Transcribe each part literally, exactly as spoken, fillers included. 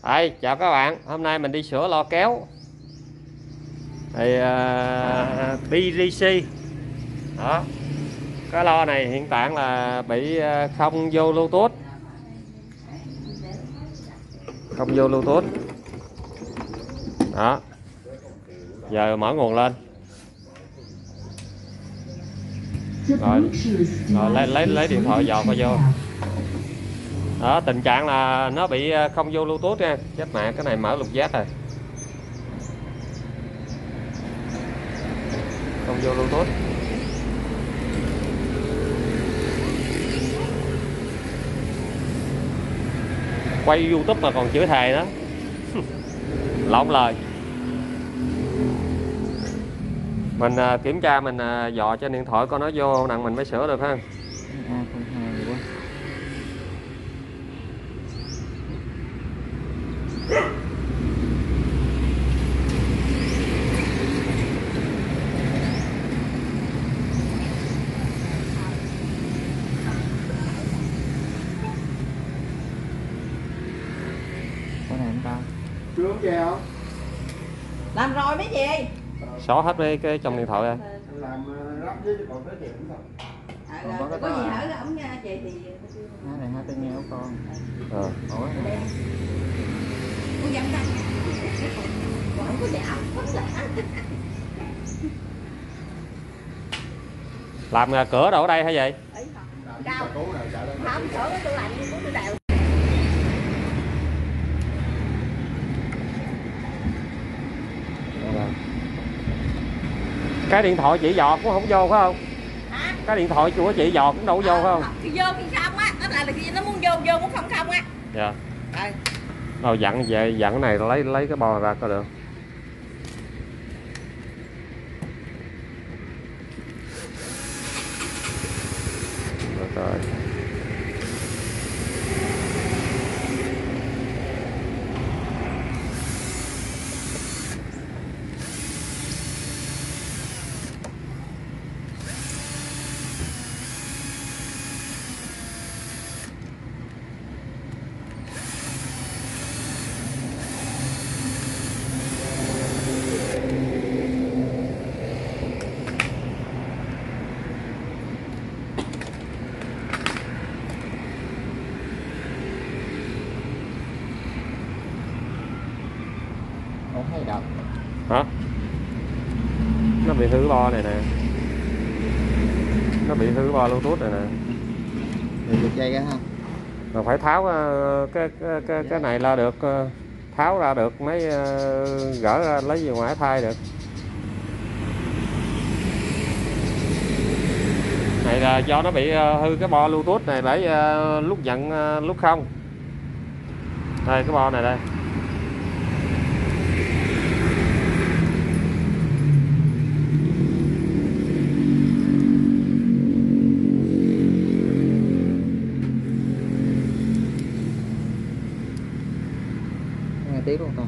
Đây, chào các bạn, hôm nay mình đi sửa lo kéo thì uh, bê rờ xê đó. Cái lo này hiện tại là bị không vô Bluetooth, không vô Bluetooth đó. Giờ mở nguồn lên rồi, rồi lấy lấy lấy điện thoại dò qua vô đó. Tình trạng là nó bị không vô Bluetooth nha. Chết mẹ, cái này mở lục giác rồi, không vô Bluetooth. Quay YouTube mà còn chửi thề đó lộn lời. Mình uh, kiểm tra, mình uh, dò trên điện thoại coi nó vô nặng mình mới sửa được ha. A không hai quá. Cái này anh ta chưa chào. Làm rồi mấy gì? Xóa hết mấy cái trong điện thoại ra. Làm lắp với còn tới tiền không? À, có, có gì hở ổng nha chị thì cái này hai tay nghe của con. Ờ. Ủa này. con dám đăng. Không có dạo Làm cửa đâu ở đây hay vậy? Cao. Không, cửa tôi làm như tôi đèo. Cái điện thoại chị dò cũng không vô phải không? Hả? Cái điện thoại của chị dò cũng đâu vô phải không? Thì vô khi không á, nó là khi nó muốn vô vô muốn không không á. Dạ. Rồi. Rồi dặn về dặn cái này lấy lấy cái bo ra coi được. Rồi, rồi. Không thấy đâu. Hả? Nó bị hư bo này nè. Nó bị hư bo Bluetooth này nè. Thì được dây ra ha. Rồi phải tháo cái cái cái, cái này ra được, tháo ra được mấy gỡ ra lấy về ngoài thay được. Này là do nó bị hư cái bo Bluetooth này, để lúc nhận lúc không. Đây cái bo này đây. Nghe tiếng luôn ta.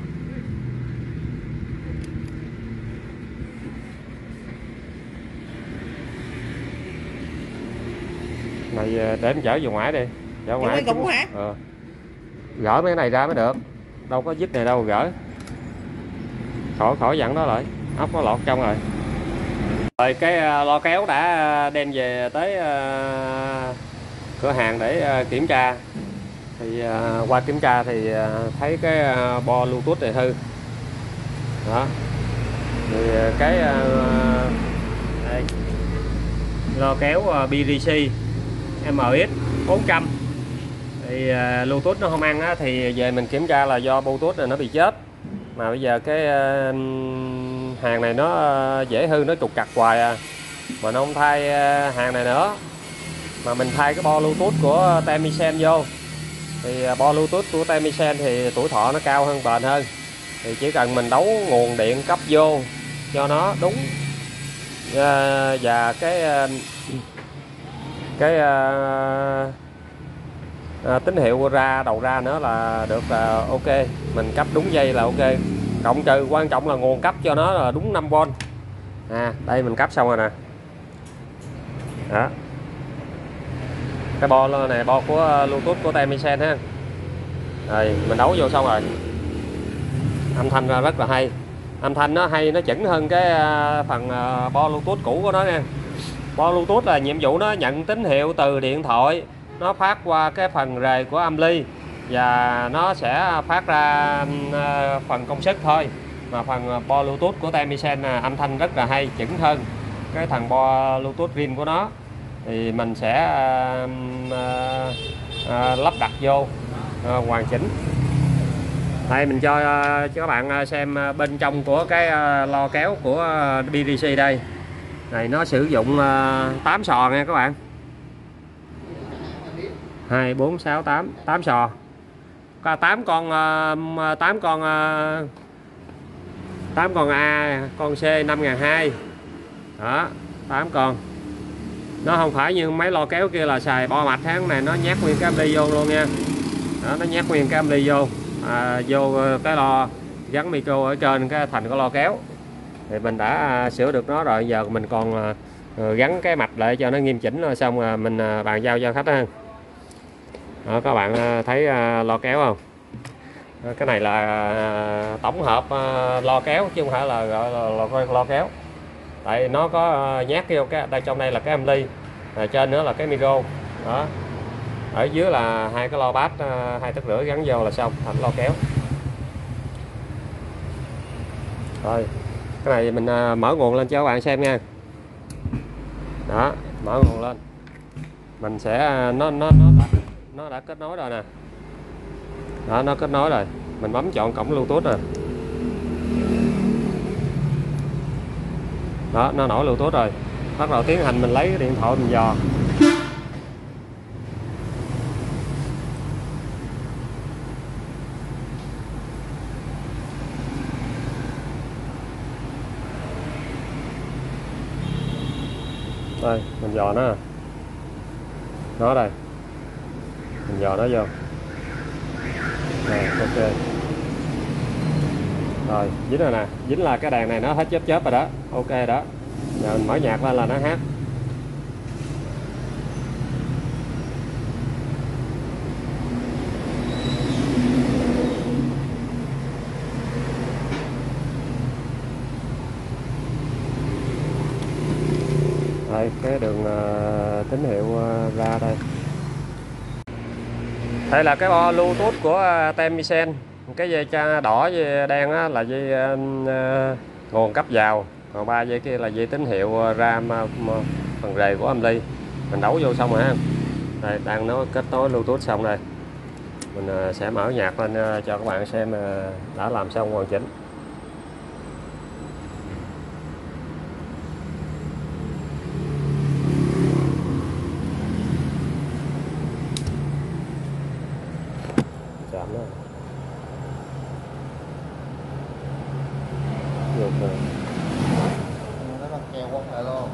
Này để em chở về ngoài đi. Chở ngoài Cũng hả? Ờ. Gỡ mấy cái này ra mới được. Đâu có dứt này đâu gỡ. Khỏi khỏi dặn đó lại. Ốc nó lọt trong rồi. Rồi cái lo kéo đã đem về tới uh, cửa hàng để uh, kiểm tra. Thì uh, qua kiểm tra thì uh, thấy cái uh, bo Bluetooth này hư. Đó. Thì uh, cái uh, đây. Lo kéo uh, bê rờ xê em ét bốn trăm thì uh, Bluetooth nó không ăn á, thì về mình kiểm tra là do Bluetooth này nó bị chết. Mà bây giờ cái uh, hàng này nó uh, dễ hư, nó trục trặc hoài à. Mà nó không thay uh, hàng này nữa, mà mình thay cái bo Bluetooth của Temisen vô. Thì uh, bo Bluetooth của Temisen thì tuổi thọ nó cao hơn, bền hơn. Thì chỉ cần mình đấu nguồn điện cấp vô cho nó đúng uh, và cái uh, cái uh, uh, tín hiệu ra đầu ra nữa là được, uh, ok. Mình cấp đúng dây là ok. Cộng trừ quan trọng là nguồn cấp cho nó là đúng năm vôn. À đây mình cấp xong rồi nè. Đó. Cái bo này bo của Bluetooth của Temisen ha. Rồi mình đấu vô xong rồi, âm thanh ra rất là hay. Âm thanh nó hay, nó chỉnh hơn cái phần bo Bluetooth cũ của nó nha. Bo Bluetooth là nhiệm vụ nó nhận tín hiệu từ điện thoại, nó phát qua cái phần rề của âm ly và nó sẽ phát ra phần công suất thôi. Mà phần bo Bluetooth của tai Misen âm thanh rất là hay, chỉnh hơn cái thằng bo Bluetooth riêng của nó. Thì mình sẽ à, à, à, lắp đặt vô à, hoàn chỉnh. Đây mình cho à, cho các bạn xem bên trong của cái à, lo kéo của bê đê xê đây. Này nó sử dụng à, tám sò nha các bạn. hai, bốn, sáu, tám, tám sò. Có tám con à, tám con à, tám con A, con C năm nghìn hai trăm. Đó, tám con. Nó không phải như mấy lo kéo kia là xài bo mạch, tháng này nó nhét nguyên cái âm ly vô luôn nha. Đó, nó nhét nguyên cái âm ly vô à, vô cái lo gắn micro ở trên cái thành cái lo kéo. Thì mình đã à, sửa được nó rồi, giờ mình còn à, gắn cái mạch lại cho nó nghiêm chỉnh rồi xong à, mình à, bàn giao cho khách ha. Đó, các bạn à, thấy à, lo kéo không? Đó, cái này là à, tổng hợp à, lo kéo chứ không phải là gọi là lo, lo kéo. Tại nó có nhát vô cái đây, trong đây là cái âm ly, à, trên nữa là cái micro. Đó, ở dưới là hai cái lo bass hai tấc rưỡi gắn vô là xong thành lo kéo. Rồi cái này mình mở nguồn lên cho các bạn xem nha. Đó, mở nguồn lên mình sẽ nó nó nó đã, nó đã kết nối rồi nè. Đó, nó kết nối rồi, mình bấm chọn cổng Bluetooth rồi. Đó, nó nổi Bluetooth rồi, bắt đầu tiến hành mình lấy cái điện thoại mình dò. Đây mình dò nó, nó đây mình dò nó vô. Rồi, ok rồi, dính rồi nè, dính là cái đàn này nó hết chớp chớp rồi đó, ok đó. Giờ mình mở nhạc lên là nó hát. Đây cái đường uh, tín hiệu uh, ra đây. Đây là cái bo Bluetooth của uh, tai Misen. Cái dây cha đỏ với đen á, là dây uh, nguồn cấp vào, còn ba dây kia là dây tín hiệu RAM uh, phần rề của âm ly. Mình đấu vô xong rồi ha. Đây đang nó kết nối Bluetooth xong đây. Mình uh, sẽ mở nhạc lên uh, cho các bạn xem uh, đã làm xong hoàn chỉnh. Chạm đó. Được rồi. Nó bằng keo quăng lại luôn.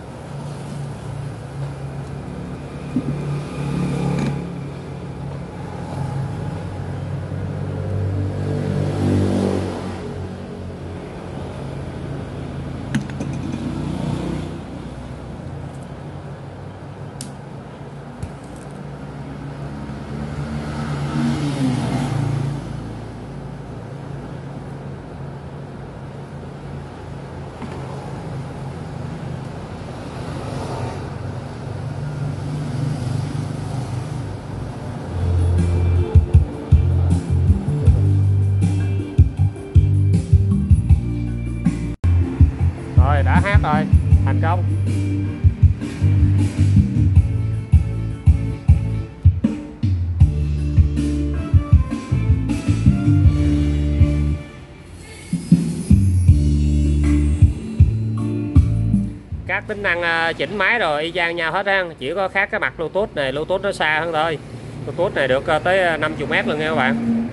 Rồi đã hát rồi, thành công. Các tính năng chỉnh máy rồi y chang nhau hết ha, chỉ có khác cái mặt Bluetooth này, Bluetooth nó xa hơn thôi. Bluetooth này được tới năm mươi mét luôn nha các bạn.